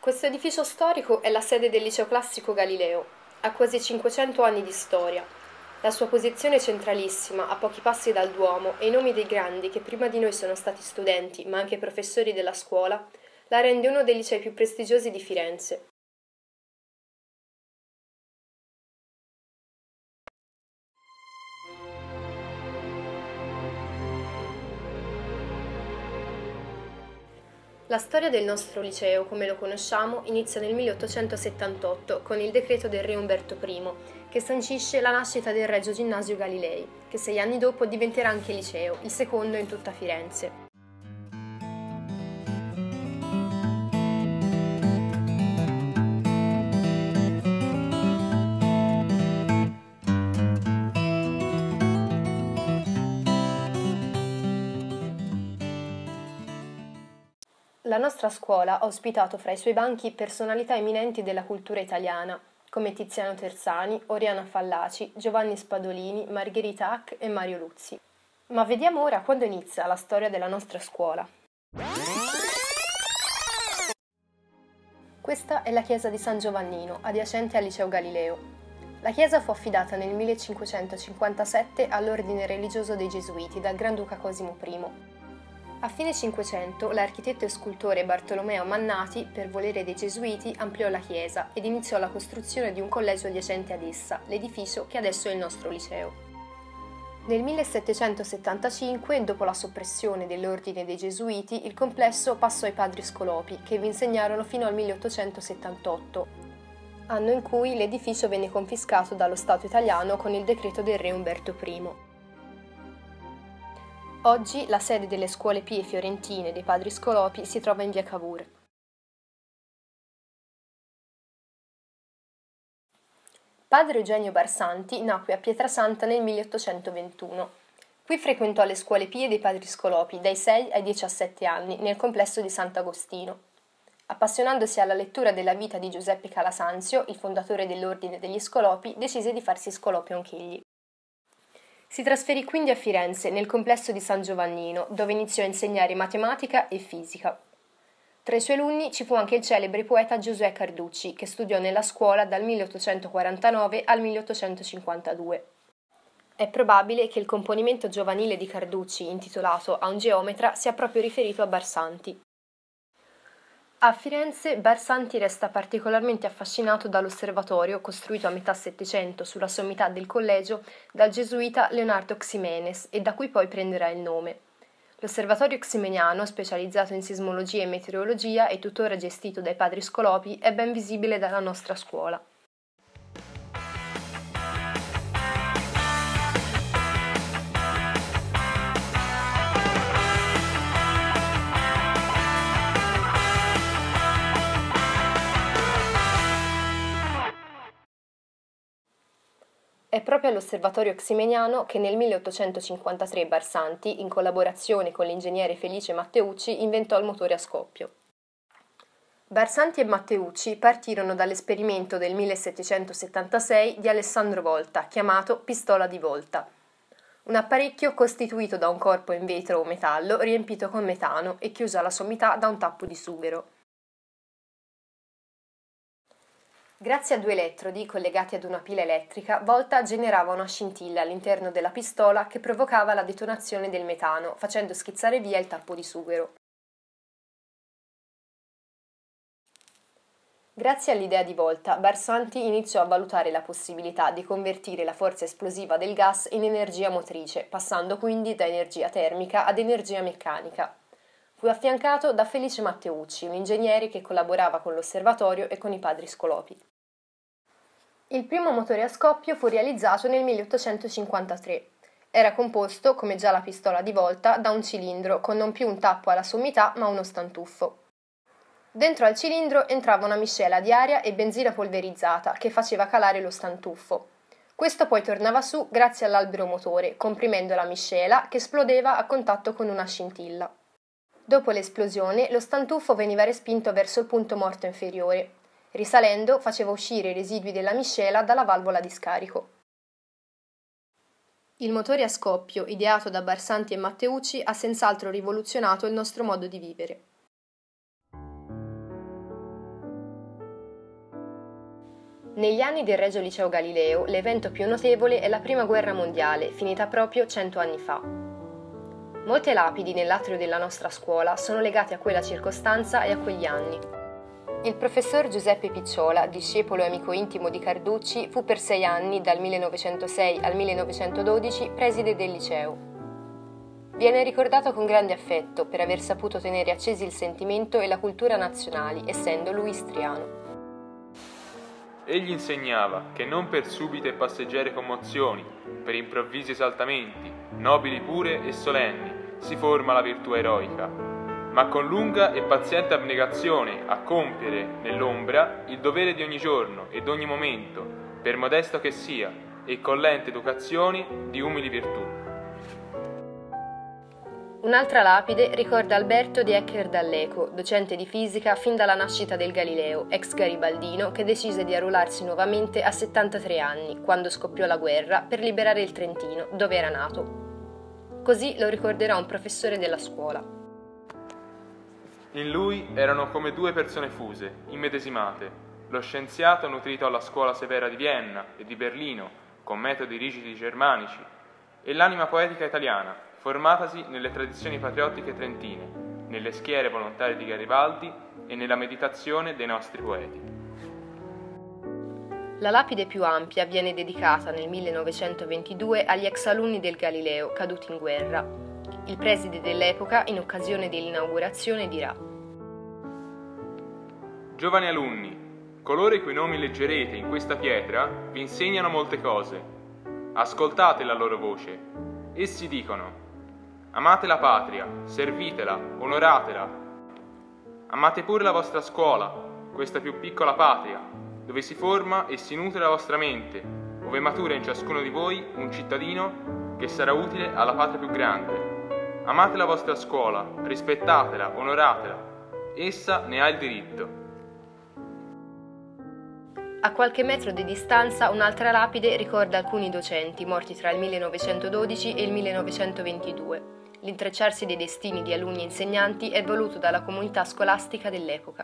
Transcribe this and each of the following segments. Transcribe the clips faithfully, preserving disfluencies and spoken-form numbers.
Questo edificio storico è la sede del Liceo Classico Galileo. Ha quasi cinquecento anni di storia. La sua posizione centralissima, a pochi passi dal Duomo, e i nomi dei grandi che prima di noi sono stati studenti, ma anche professori della scuola, la rende uno dei licei più prestigiosi di Firenze. La storia del nostro liceo, come lo conosciamo, inizia nel milleottocentosettantotto con il decreto del re Umberto primo, che sancisce la nascita del Regio Ginnasio Galilei, che sei anni dopo diventerà anche liceo, il secondo in tutta Firenze. La nostra scuola ha ospitato fra i suoi banchi personalità eminenti della cultura italiana, come Tiziano Terzani, Oriana Fallaci, Giovanni Spadolini, Margherita Hack e Mario Luzzi. Ma vediamo ora quando inizia la storia della nostra scuola. Questa è la chiesa di San Giovannino, adiacente al Liceo Galileo. La chiesa fu affidata nel millecinquecentocinquantasette all'ordine religioso dei Gesuiti dal Granduca Cosimo primo. A fine Cinquecento l'architetto e scultore Bartolomeo Mannati, per volere dei Gesuiti, ampliò la chiesa ed iniziò la costruzione di un collegio adiacente ad essa, l'edificio che adesso è il nostro liceo. Nel millesettecentosettantacinque, dopo la soppressione dell'ordine dei Gesuiti, il complesso passò ai padri Scolopi, che vi insegnarono fino al milleottocentosettantotto, anno in cui l'edificio venne confiscato dallo Stato italiano con il decreto del re Umberto primo. Oggi la sede delle scuole pie fiorentine dei padri Scolopi si trova in via Cavour. Padre Eugenio Barsanti nacque a Pietrasanta nel milleottocentoventuno. Qui frequentò le scuole pie dei padri Scolopi dai sei ai diciassette anni nel complesso di Sant'Agostino. Appassionandosi alla lettura della vita di Giuseppe Calasanzio, il fondatore dell'ordine degli Scolopi, decise di farsi Scolopi anch'egli. Si trasferì quindi a Firenze, nel complesso di San Giovannino, dove iniziò a insegnare matematica e fisica. Tra i suoi alunni ci fu anche il celebre poeta Giosuè Carducci, che studiò nella scuola dal milleottocentoquarantanove al milleottocentocinquantadue. È probabile che il componimento giovanile di Carducci, intitolato A un geometra, sia proprio riferito a Barsanti. A Firenze Barsanti resta particolarmente affascinato dall'osservatorio costruito a metà Settecento sulla sommità del collegio dal gesuita Leonardo Ximenes e da cui poi prenderà il nome. L'osservatorio ximeniano, specializzato in sismologia e meteorologia e tuttora gestito dai padri Scolopi, è ben visibile dalla nostra scuola. È proprio all'osservatorio ximeniano che nel milleottocentocinquantatré Barsanti, in collaborazione con l'ingegnere Felice Matteucci, inventò il motore a scoppio. Barsanti e Matteucci partirono dall'esperimento del millesettecentosettantasei di Alessandro Volta, chiamato pistola di Volta. Un apparecchio costituito da un corpo in vetro o metallo riempito con metano e chiuso alla sommità da un tappo di sughero. Grazie a due elettrodi collegati ad una pila elettrica, Volta generava una scintilla all'interno della pistola che provocava la detonazione del metano, facendo schizzare via il tappo di sughero. Grazie all'idea di Volta, Barsanti iniziò a valutare la possibilità di convertire la forza esplosiva del gas in energia motrice, passando quindi da energia termica ad energia meccanica. Fu affiancato da Felice Matteucci, un ingegnere che collaborava con l'osservatorio e con i padri Scolopi. Il primo motore a scoppio fu realizzato nel milleottocentocinquantatré. Era composto, come già la pistola di Volta, da un cilindro con non più un tappo alla sommità ma uno stantuffo. Dentro al cilindro entrava una miscela di aria e benzina polverizzata che faceva calare lo stantuffo. Questo poi tornava su grazie all'albero motore, comprimendo la miscela che esplodeva a contatto con una scintilla. Dopo l'esplosione, lo stantuffo veniva respinto verso il punto morto inferiore. Risalendo, faceva uscire i residui della miscela dalla valvola di scarico. Il motore a scoppio, ideato da Barsanti e Matteucci, ha senz'altro rivoluzionato il nostro modo di vivere. Negli anni del Regio Liceo Galileo, l'evento più notevole è la Prima Guerra Mondiale, finita proprio cento anni fa. Molte lapidi nell'atrio della nostra scuola sono legate a quella circostanza e a quegli anni. Il professor Giuseppe Picciola, discepolo e amico intimo di Carducci, fu per sei anni, dal millenovecentosei al millenovecentododici, preside del liceo. Viene ricordato con grande affetto per aver saputo tenere accesi il sentimento e la cultura nazionali, essendo lui istriano. Egli insegnava che non per subite e passeggere commozioni, per improvvisi esaltamenti, nobili pure e solenni, si forma la virtù eroica, ma con lunga e paziente abnegazione a compiere, nell'ombra, il dovere di ogni giorno e d'ogni momento, per modesto che sia, e con lente educazioni di umili virtù. Un'altra lapide ricorda Alberto di Ecker D'Alleco, docente di fisica fin dalla nascita del Galileo, ex garibaldino che decise di arruolarsi nuovamente a settantatré anni, quando scoppiò la guerra, per liberare il Trentino, dove era nato. Così lo ricorderà un professore della scuola. In lui erano come due persone fuse, immedesimate, lo scienziato nutrito alla scuola severa di Vienna e di Berlino, con metodi rigidi germanici, e l'anima poetica italiana, formatasi nelle tradizioni patriottiche trentine, nelle schiere volontarie di Garibaldi e nella meditazione dei nostri poeti. La lapide più ampia viene dedicata nel millenovecentoventidue agli ex alunni del Galileo caduti in guerra. Il preside dell'epoca, in occasione dell'inaugurazione, dirà: Giovani alunni, coloro i cui nomi leggerete in questa pietra vi insegnano molte cose. Ascoltate la loro voce. Essi dicono: amate la patria, servitela, onoratela. Amate pure la vostra scuola, questa più piccola patria, dove si forma e si nutre la vostra mente, ove matura in ciascuno di voi un cittadino che sarà utile alla patria più grande. Amate la vostra scuola, rispettatela, onoratela. Essa ne ha il diritto. A qualche metro di distanza un'altra lapide ricorda alcuni docenti morti tra il millenovecentododici e il millenovecentoventidue. L'intrecciarsi dei destini di alunni e insegnanti è voluto dalla comunità scolastica dell'epoca.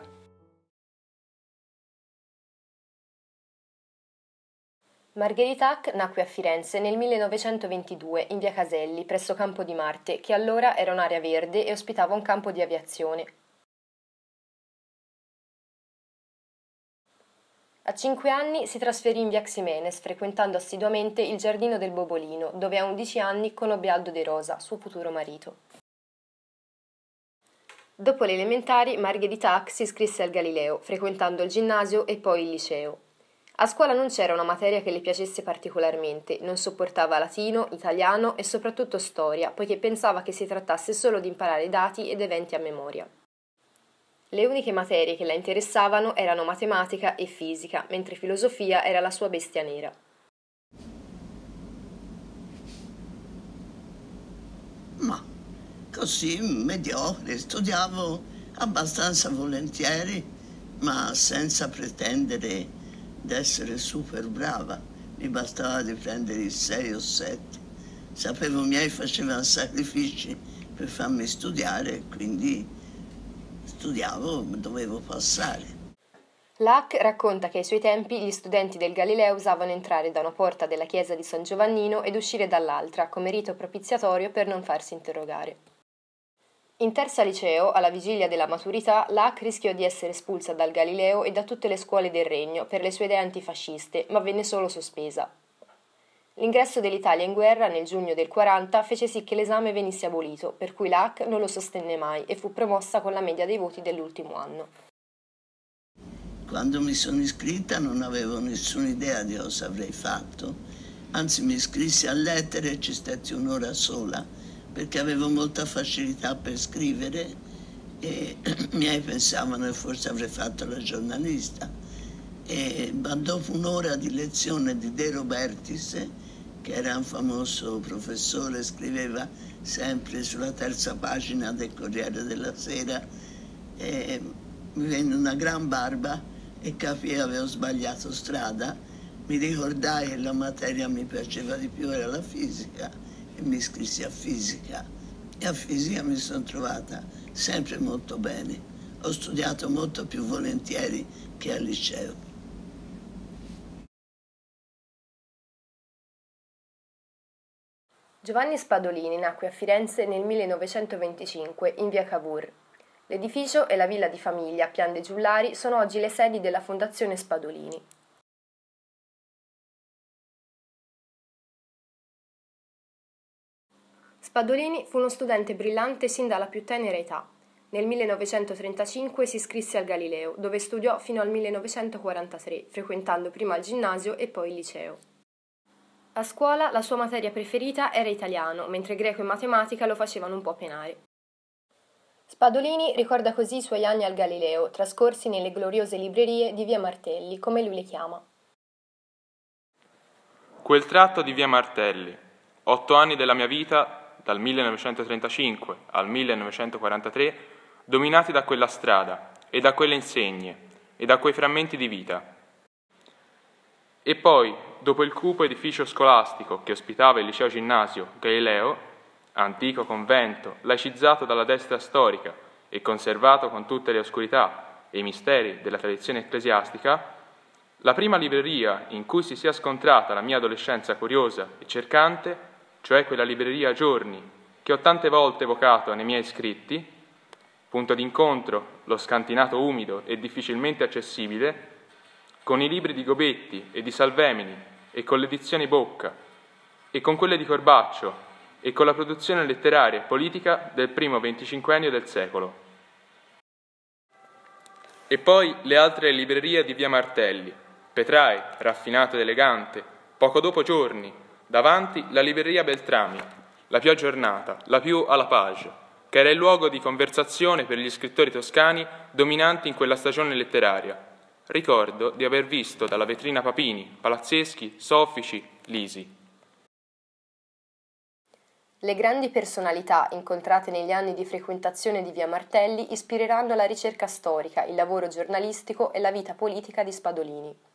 Margherita Hack nacque a Firenze nel millenovecentoventidue in via Caselli, presso Campo di Marte, che allora era un'area verde e ospitava un campo di aviazione. A cinque anni si trasferì in via Ximenes, frequentando assiduamente il giardino del Bobolino, dove a undici anni conobbe Aldo De Rosa, suo futuro marito. Dopo le elementari, Margherita Hack si iscrisse al Galileo, frequentando il ginnasio e poi il liceo. A scuola non c'era una materia che le piacesse particolarmente, non sopportava latino, italiano e soprattutto storia, poiché pensava che si trattasse solo di imparare dati ed eventi a memoria. Le uniche materie che la interessavano erano matematica e fisica, mentre filosofia era la sua bestia nera. Ma così, mediocre, studiavo abbastanza volentieri, ma senza pretendere d'essere super brava. Mi bastava di prendere il sei o sette. Sapevo i miei facevano sacrifici per farmi studiare, quindi studiavo, dovevo passare. Hack racconta che ai suoi tempi gli studenti del Galileo usavano entrare da una porta della chiesa di San Giovannino ed uscire dall'altra, come rito propiziatorio per non farsi interrogare. In terza liceo, alla vigilia della maturità, Hack rischiò di essere espulsa dal Galileo e da tutte le scuole del regno per le sue idee antifasciste, ma venne solo sospesa. L'ingresso dell'Italia in guerra nel giugno del quaranta fece sì che l'esame venisse abolito, per cui Hack non lo sostenne mai e fu promossa con la media dei voti dell'ultimo anno. Quando mi sono iscritta non avevo nessuna idea di cosa avrei fatto, anzi mi iscrissi a lettere e ci stetti un'ora sola, perché avevo molta facilità per scrivere e i miei pensavano che forse avrei fatto la giornalista. E, ma dopo un'ora di lezione di De Robertis, che era un famoso professore, scriveva sempre sulla terza pagina del Corriere della Sera, e mi venne una gran barba e capii che avevo sbagliato strada. Mi ricordai che la materia mi piaceva di più era la fisica e mi iscrissi a fisica. E a fisica mi sono trovata sempre molto bene. Ho studiato molto più volentieri che al liceo. Giovanni Spadolini nacque a Firenze nel millenovecentoventicinque in via Cavour. L'edificio e la villa di famiglia a Pian de Giullari sono oggi le sedi della Fondazione Spadolini. Spadolini fu uno studente brillante sin dalla più tenera età. Nel millenovecentotrentacinque si iscrisse al Galileo, dove studiò fino al millenovecentoquarantatré, frequentando prima il ginnasio e poi il liceo. A scuola la sua materia preferita era italiano, mentre greco e matematica lo facevano un po' penare. Spadolini ricorda così i suoi anni al Galileo, trascorsi nelle gloriose librerie di via Martelli, come lui le chiama. Quel tratto di via Martelli, otto anni della mia vita, dal millenovecentotrentacinque al millenovecentoquarantatré, dominati da quella strada e da quelle insegne e da quei frammenti di vita. E poi, dopo il cupo edificio scolastico che ospitava il liceo ginnasio Galileo, antico convento laicizzato dalla destra storica e conservato con tutte le oscurità e i misteri della tradizione ecclesiastica, la prima libreria in cui si sia scontrata la mia adolescenza curiosa e cercante, cioè quella libreria Giorni che ho tante volte evocato nei miei scritti, punto d'incontro lo scantinato umido e difficilmente accessibile, con i libri di Gobetti e di Salvemini e con le edizioni Bocca e con quelle di Corbaccio e con la produzione letteraria e politica del primo venticinquennio del secolo. E poi le altre librerie di via Martelli, Petrai, raffinato ed elegante, poco dopo Giorni, davanti la libreria Beltrami, la più aggiornata, la più alla page, che era il luogo di conversazione per gli scrittori toscani dominanti in quella stagione letteraria. Ricordo di aver visto dalla vetrina Papini, Palazzeschi, Soffici, Lisi. Le grandi personalità incontrate negli anni di frequentazione di via Martelli ispireranno la ricerca storica, il lavoro giornalistico e la vita politica di Spadolini.